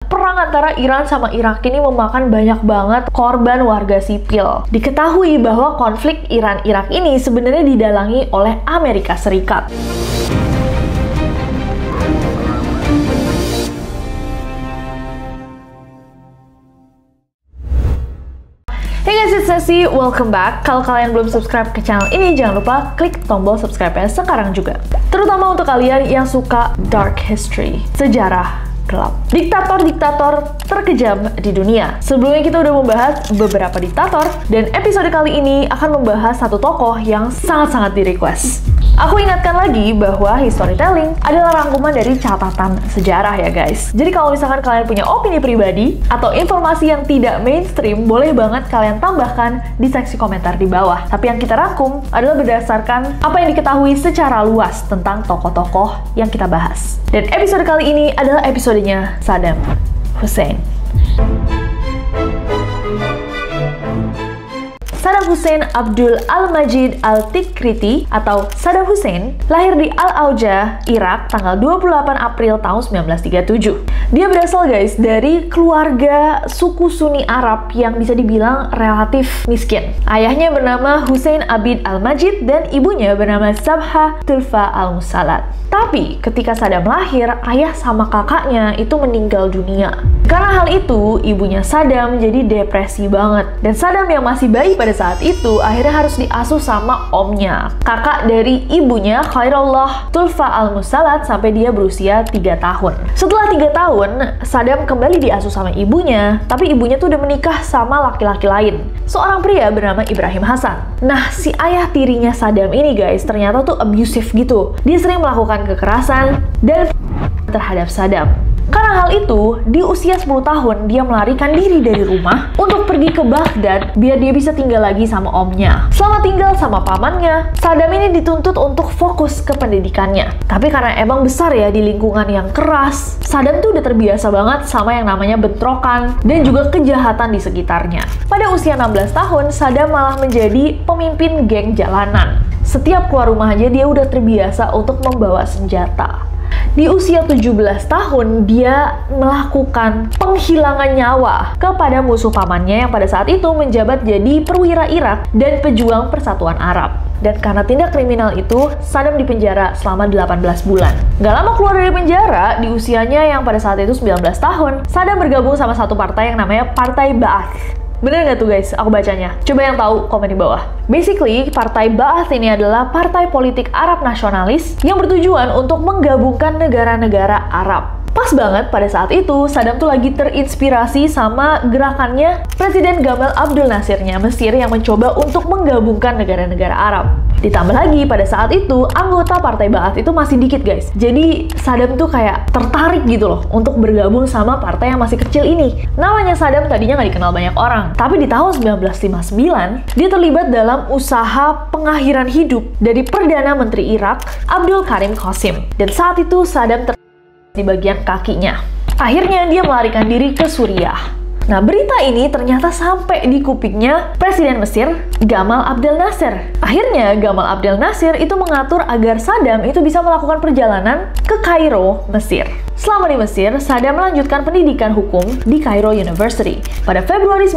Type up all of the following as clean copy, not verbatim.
perang antara Iran sama Irak ini memakan banyak banget korban warga sipil. Diketahui bahwa konflik Iran-Irak ini sebenarnya didalangi oleh Amerika Serikat. Hey guys, it's Nessy, welcome back. Kalau kalian belum subscribe ke channel ini, jangan lupa klik tombol subscribe-nya sekarang juga. Terutama untuk kalian yang suka dark history, sejarah gelap, diktator-diktator terkejam di dunia. Sebelumnya kita udah membahas beberapa diktator, dan episode kali ini akan membahas satu tokoh yang sangat-sangat di-request. Aku ingatkan lagi bahwa storytelling adalah rangkuman dari catatan sejarah ya guys. Jadi kalau misalkan kalian punya opini pribadi atau informasi yang tidak mainstream, boleh banget kalian tambahkan di seksi komentar di bawah. Tapi yang kita rangkum adalah berdasarkan apa yang diketahui secara luas tentang tokoh-tokoh yang kita bahas. Dan episode kali ini adalah episodenya Saddam Hussein. Saddam Hussein Abdul Al-Majid Al-Tikriti atau Saddam Hussein lahir di Al-Auja, Irak tanggal 28 April tahun 1937. Dia berasal guys dari keluarga suku Sunni Arab yang bisa dibilang relatif miskin. Ayahnya bernama Hussein Abid Al-Majid dan ibunya bernama Sabha Tulfa Al-Musallat. Tapi ketika Saddam lahir, ayah sama kakaknya itu meninggal dunia. Karena hal itu, ibunya Saddam jadi depresi banget. Dan Saddam yang masih bayi pada saat itu akhirnya harus diasuh sama omnya, kakak dari ibunya Khairullah Tulfa Al-Musallat, sampai dia berusia 3 tahun. Setelah 3 tahun, Saddam kembali diasuh sama ibunya, tapi ibunya tuh udah menikah sama laki-laki lain, seorang pria bernama Ibrahim Hassan. Nah, si ayah tirinya Saddam ini guys ternyata tuh abusive gitu. Dia sering melakukan kekerasan dan terhadap Saddam. Karena hal itu, di usia 10 tahun dia melarikan diri dari rumah untuk pergi ke Baghdad biar dia bisa tinggal lagi sama omnya. Selama tinggal sama pamannya, Saddam ini dituntut untuk fokus ke pendidikannya. Tapi karena emang besar ya di lingkungan yang keras, Saddam tuh udah terbiasa banget sama yang namanya bentrokan dan juga kejahatan di sekitarnya. Pada usia 16 tahun, Saddam malah menjadi pemimpin geng jalanan. Setiap keluar rumah aja dia udah terbiasa untuk membawa senjata. Di usia 17 tahun, dia melakukan penghilangan nyawa kepada musuh pamannya yang pada saat itu menjabat jadi perwira Irak dan pejuang persatuan Arab. Dan karena tindak kriminal itu, Saddam dipenjara selama 18 bulan. Gak lama keluar dari penjara, di usianya yang pada saat itu 19 tahun, Saddam bergabung sama satu partai yang namanya Partai Ba'ath. Bener nggak tuh guys aku bacanya? Coba yang tahu komen di bawah. Basically, Partai Ba'ath ini adalah partai politik Arab nasionalis yang bertujuan untuk menggabungkan negara-negara Arab. Pas banget pada saat itu, Saddam tuh lagi terinspirasi sama gerakannya Presiden Gamal Abdel Nasirnya Mesir yang mencoba untuk menggabungkan negara-negara Arab. Ditambah lagi pada saat itu, anggota Partai Ba'ath itu masih dikit guys. Jadi Saddam tuh kayak tertarik gitu loh untuk bergabung sama partai yang masih kecil ini. Namanya Saddam tadinya nggak dikenal banyak orang. Tapi di tahun 1959, dia terlibat dalam usaha pengakhiran hidup dari Perdana Menteri Irak, Abdul Karim Qasim. Dan saat itu Saddam di bagian kakinya. Akhirnya dia melarikan diri ke Suriah. Nah, berita ini ternyata sampai di kupingnya Presiden Mesir, Gamal Abdel Nasser. Akhirnya, Gamal Abdel Nasser itu mengatur agar Saddam itu bisa melakukan perjalanan ke Kairo, Mesir. Selama di Mesir, Saddam melanjutkan pendidikan hukum di Cairo University. Pada Februari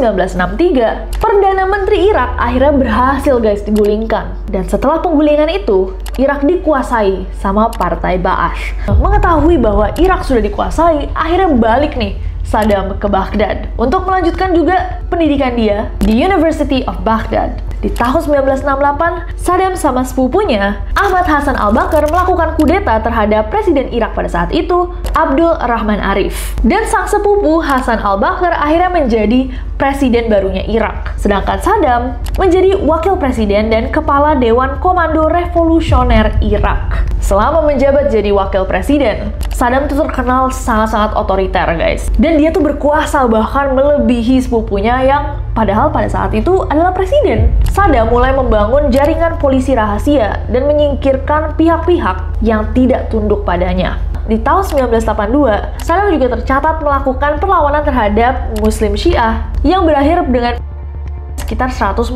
1963, Perdana Menteri Irak akhirnya berhasil guys digulingkan. Dan setelah penggulingan itu, Irak dikuasai sama Partai Ba'ath. Mengetahui bahwa Irak sudah dikuasai, akhirnya balik nih Saddam ke Baghdad untuk melanjutkan juga pendidikan dia di University of Baghdad. Di tahun 1968, Saddam sama sepupunya, Ahmad Hassan al-Bakr, melakukan kudeta terhadap Presiden Irak pada saat itu, Abdul Rahman Arif. Dan sang sepupu Hassan al-Bakr akhirnya menjadi presiden barunya Irak. Sedangkan Saddam menjadi wakil presiden dan kepala Dewan Komando Revolusioner Irak. Selama menjabat jadi wakil presiden, Saddam tuh terkenal sangat-sangat otoriter guys. Dan dia tuh berkuasa bahkan melebihi sepupunya yang padahal pada saat itu adalah presiden. Saddam mulai membangun jaringan polisi rahasia dan menyingkirkan pihak-pihak yang tidak tunduk padanya. Di tahun 1982, Saddam juga tercatat melakukan perlawanan terhadap Muslim Syiah yang berakhir dengan sekitar 148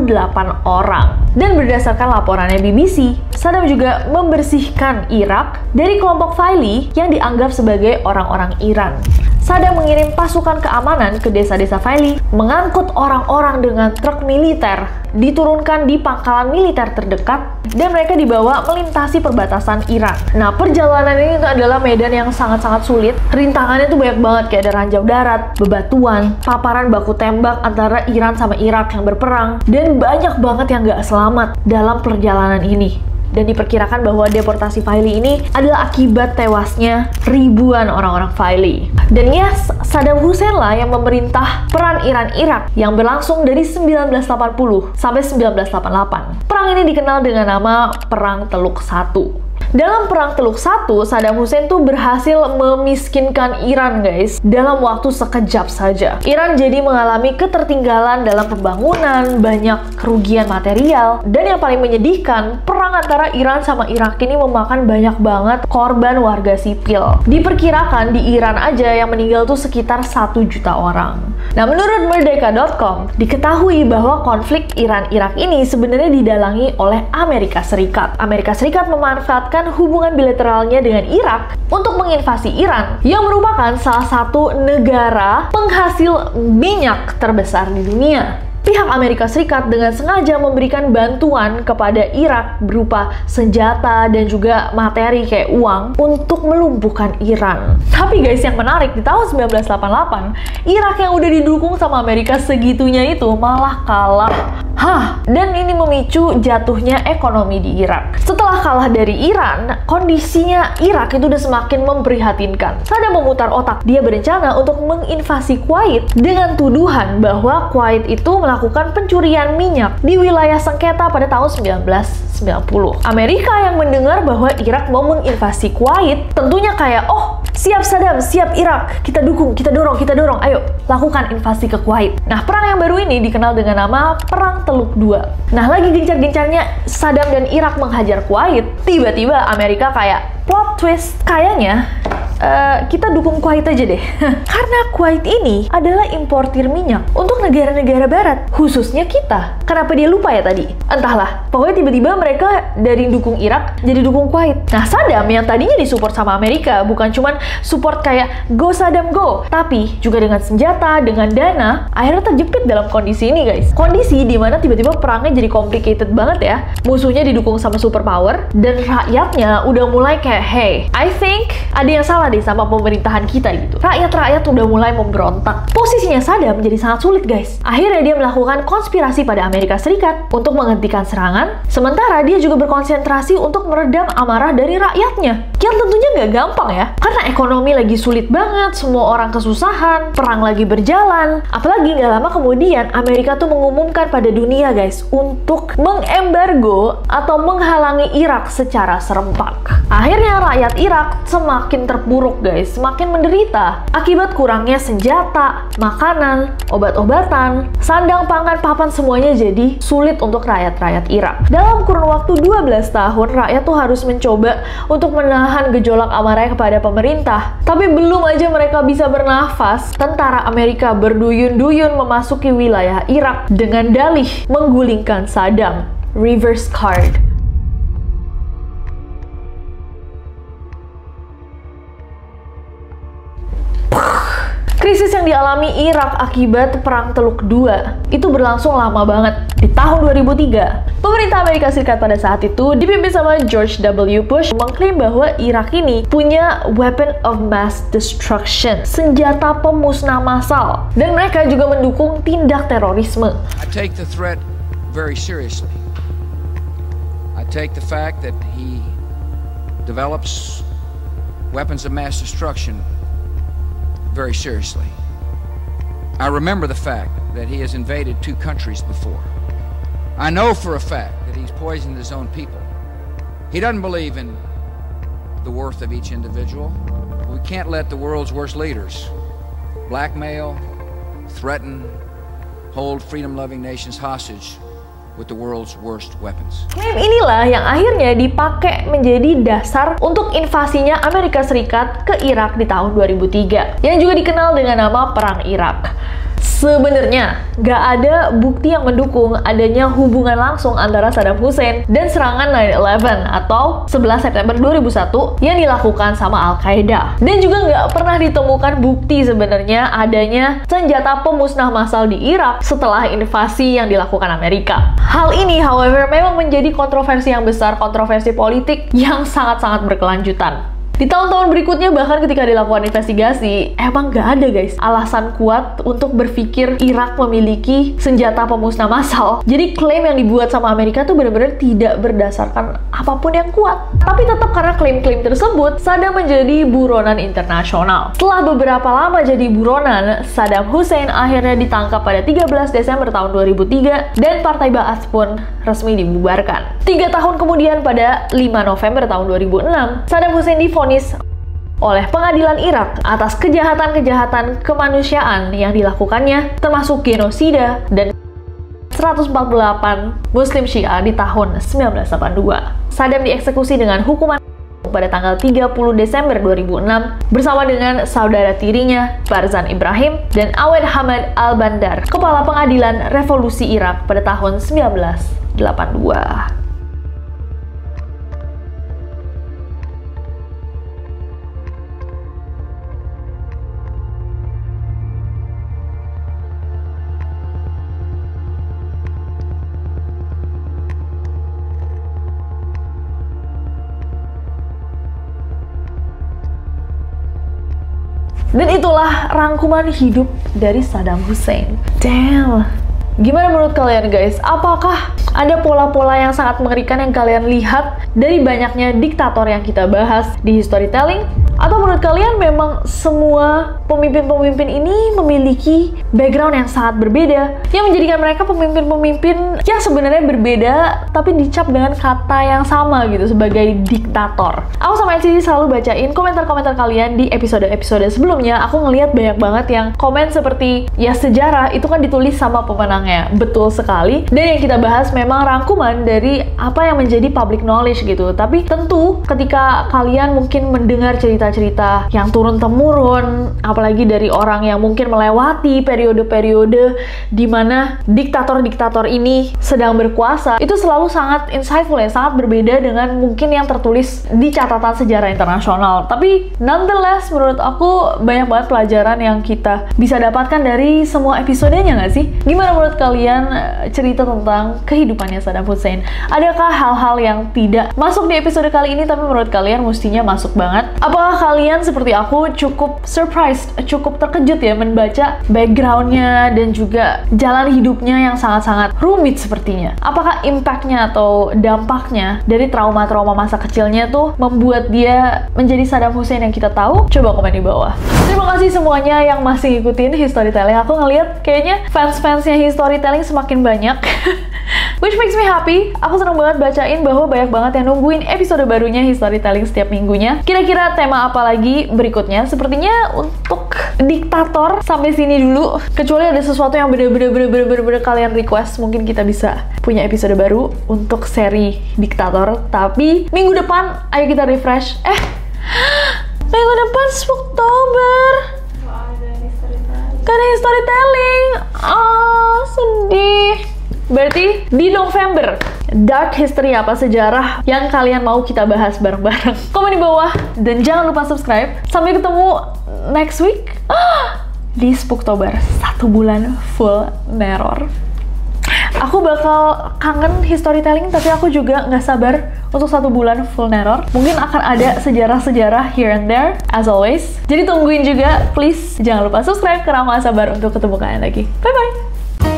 orang. Dan berdasarkan laporannya BBC, Saddam juga membersihkan Irak dari kelompok Faili yang dianggap sebagai orang-orang Iran. Saddam mengirim pasukan keamanan ke desa-desa Faili, mengangkut orang-orang dengan truk militer, diturunkan di pangkalan militer terdekat, dan mereka dibawa melintasi perbatasan Iran. Nah, perjalanan ini itu adalah medan yang sangat-sangat sulit. Rintangannya tuh banyak banget, kayak ada ranjau darat, bebatuan, paparan baku tembak antara Iran sama Irak yang berperang, dan banyak banget yang gak selamat dalam perjalanan ini. Dan diperkirakan bahwa deportasi Faili ini adalah akibat tewasnya ribuan orang-orang Faili. Dan yes, Saddam Hussein lah yang memerintah perang Iran-Irak yang berlangsung dari 1980 sampai 1988. Perang ini dikenal dengan nama Perang Teluk Satu. Dalam Perang Teluk Satu, Saddam Hussein tuh berhasil memiskinkan Iran, guys, dalam waktu sekejap saja. Iran jadi mengalami ketertinggalan dalam pembangunan, banyak kerugian material, dan yang paling menyedihkan, perang antara Iran sama Irak ini memakan banyak banget korban warga sipil. Diperkirakan di Iran aja yang meninggal tuh sekitar 1 juta orang. Nah, menurut Merdeka.com, diketahui bahwa konflik Iran-Irak ini sebenarnya didalangi oleh Amerika Serikat. Amerika Serikat memanfaatkan hubungan bilateralnya dengan Irak untuk menginvasi Iran yang merupakan salah satu negara penghasil minyak terbesar di dunia. Pihak Amerika Serikat dengan sengaja memberikan bantuan kepada Irak berupa senjata dan juga materi kayak uang untuk melumpuhkan Iran. Tapi guys, yang menarik, di tahun 1988, Irak yang udah didukung sama Amerika segitunya itu malah kalah. Dan ini memicu jatuhnya ekonomi di Irak. Setelah kalah dari Iran, kondisinya Irak itu udah semakin memprihatinkan. Saddam memutar otak, dia berencana untuk menginvasi Kuwait dengan tuduhan bahwa Kuwait itu melakukan pencurian minyak di wilayah sengketa pada tahun 1990. Amerika yang mendengar bahwa Irak mau menginvasi Kuwait, tentunya kayak, oh, siap Saddam, siap Irak, kita dukung, kita dorong, ayo lakukan invasi ke Kuwait. Nah, perang yang baru ini dikenal dengan nama Perang Teluk II. Nah, lagi gencar-gencarnya Saddam dan Irak menghajar Kuwait, tiba-tiba Amerika kayak plot twist, kayaknya kita dukung Kuwait aja deh. Karena Kuwait ini adalah importir minyak untuk negara-negara barat, khususnya kita. Kenapa dia lupa ya tadi? Entahlah, pokoknya tiba-tiba mereka dari dukung Irak jadi dukung Kuwait. Nah, Saddam yang tadinya disupport sama Amerika bukan cuman support kayak go Saddam go, tapi juga dengan senjata, dengan dana, akhirnya terjepit dalam kondisi ini, guys. Kondisi dimana tiba-tiba perangnya jadi complicated banget ya. Musuhnya didukung sama superpower dan rakyatnya udah mulai kayak, hey, I think ada yang salah deh sama pemerintahan kita gitu. Rakyat-rakyat udah mulai memberontak. Posisinya Saddam jadi sangat sulit, guys. Akhirnya dia melakukan konspirasi pada Amerika Serikat untuk menghentikan serangan, sementara dia juga berkonsentrasi untuk meredam amarah dari rakyatnya. Yang tentunya nggak gampang ya, karena ekonomi lagi sulit banget, semua orang kesusahan, perang lagi berjalan. Apalagi nggak lama kemudian Amerika tuh mengumumkan pada dunia, guys, untuk mengembargo atau menghalangi Irak secara serempak. Akhirnya rakyat Irak semakin terpuruk, guys, semakin menderita akibat kurangnya senjata, makanan, obat-obatan, sandang pangan, papan, semuanya jadi sulit untuk rakyat-rakyat Irak. Dalam kurun waktu 12 tahun, rakyat tuh harus mencoba untuk menahan gejolak amarah kepada pemerintah. Tapi belum aja mereka bisa bernafas, tentara Amerika berduyun-duyun memasuki wilayah Irak dengan dalih menggulingkan Saddam. Reverse card. Krisis yang dialami Irak akibat Perang Teluk II itu berlangsung lama banget. Di tahun 2003, pemerintah Amerika Serikat pada saat itu dipimpin sama George W. Bush mengklaim bahwa Irak ini punya weapon of mass destruction, senjata pemusnah massal, dan mereka juga mendukung tindak terorisme. I take the threat very seriously. I take the fact that he develops weapons of mass destruction very seriously. I remember the fact that he has invaded 2 countries before. I know for a fact that he's poisoned his own people. He doesn't believe in the worth of each individual. We can't let the world's worst leaders blackmail, threaten, hold freedom-loving nations hostage with the world's worst weapons. Klaim inilah yang akhirnya dipakai menjadi dasar untuk invasinya Amerika Serikat ke Irak di tahun 2003, yang juga dikenal dengan nama Perang Irak. Sebenarnya, nggak ada bukti yang mendukung adanya hubungan langsung antara Saddam Hussein dan serangan 9/11 atau 11 September 2001 yang dilakukan sama Al-Qaeda. Dan juga nggak pernah ditemukan bukti sebenarnya adanya senjata pemusnah massal di Irak setelah invasi yang dilakukan Amerika. Hal ini, however, memang menjadi kontroversi yang besar, kontroversi politik yang sangat-sangat berkelanjutan. Di tahun-tahun berikutnya, bahkan ketika dilakukan investigasi, emang nggak ada guys alasan kuat untuk berpikir Irak memiliki senjata pemusnah massal. Jadi klaim yang dibuat sama Amerika tuh benar-benar tidak berdasarkan apapun yang kuat. Tapi tetap karena klaim-klaim tersebut, Saddam menjadi buronan internasional. Setelah beberapa lama jadi buronan, Saddam Hussein akhirnya ditangkap pada 13 Desember tahun 2003 dan Partai Ba'ath pun resmi dibubarkan. 3 tahun kemudian, pada 5 November tahun 2006, Saddam Hussein divonis oleh pengadilan Irak atas kejahatan-kejahatan kemanusiaan yang dilakukannya, termasuk genosida dan 148 Muslim Syiah di tahun 1982. Saddam dieksekusi dengan hukuman pada tanggal 30 Desember 2006 bersama dengan saudara tirinya Barzan Ibrahim dan Awad Hamad al-Bandar, kepala pengadilan revolusi Irak pada tahun 1982. Dan itulah rangkuman hidup dari Saddam Hussein. Damn. Gimana menurut kalian guys? Apakah ada pola-pola yang sangat mengerikan yang kalian lihat dari banyaknya diktator yang kita bahas di Historytelling? Atau menurut kalian memang semua pemimpin-pemimpin ini memiliki background yang sangat berbeda yang menjadikan mereka pemimpin-pemimpin yang sebenarnya berbeda tapi dicap dengan kata yang sama gitu sebagai diktator? Aku sama Cici selalu bacain komentar-komentar kalian di episode-episode sebelumnya. Aku ngelihat banyak banget yang komen seperti, ya sejarah itu kan ditulis sama pemenangnya. Betul sekali. Dan yang kita bahas memang rangkuman dari apa yang menjadi public knowledge gitu. Tapi tentu ketika kalian mungkin mendengar cerita-cerita yang turun-temurun, apalagi dari orang yang mungkin melewati periode-periode di mana diktator-diktator ini sedang berkuasa, itu selalu sangat insightful ya, sangat berbeda dengan mungkin yang tertulis di catatan sejarah internasional. Tapi nonetheless, menurut aku banyak banget pelajaran yang kita bisa dapatkan dari semua episodenya nggak sih? Gimana menurut kalian cerita tentang kehidupannya Saddam Hussein? Adakah hal-hal yang tidak masuk di episode kali ini tapi menurut kalian mestinya masuk banget? Apakah kalian seperti aku cukup surprised, cukup terkejut ya membaca backgroundnya dan juga jalan hidupnya yang sangat-sangat rumit sepertinya? Apakah impactnya atau dampaknya dari trauma-trauma masa kecilnya tuh membuat dia menjadi Saddam Hussein yang kita tahu? Coba komen di bawah. Terima kasih semuanya yang masih ngikutin Historytelling. Aku ngeliat kayaknya fans-fansnya Historytelling semakin banyak. Which makes me happy. Aku seneng banget bacain bahwa banyak banget yang nungguin episode barunya Historytelling setiap minggunya. Kira-kira tema apa lagi berikutnya? Sepertinya untuk diktator sampai sini dulu. Kecuali ada sesuatu yang bener-bener kalian request, mungkin kita bisa punya episode baru untuk seri diktator. Tapi minggu depan ayo kita refresh. Minggu depan Spooktober. Gak ada Historytelling. Sedih. Berarti di November, Dark History apa sejarah yang kalian mau kita bahas bareng-bareng? Komen di bawah dan jangan lupa subscribe. Sampai ketemu next week di Spooktober, 1 bulan full neror. Aku bakal kangen Historytelling, tapi aku juga nggak sabar untuk 1 bulan full neror. Mungkin akan ada sejarah-sejarah here and there, as always. Jadi tungguin juga, please. Jangan lupa subscribe karena aku nggak sabar untuk ketemu kalian lagi. Bye-bye!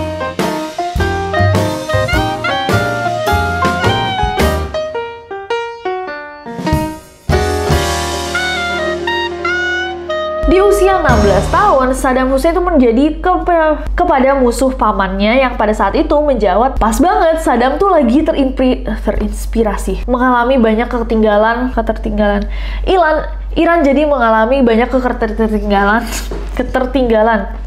Di usia 16 tahun, Saddam Hussein itu menjadi kepada musuh pamannya yang pada saat itu menjawab, pas banget Saddam tuh lagi terinspirasi, mengalami banyak ketertinggalan. Iran jadi mengalami banyak ketertinggalan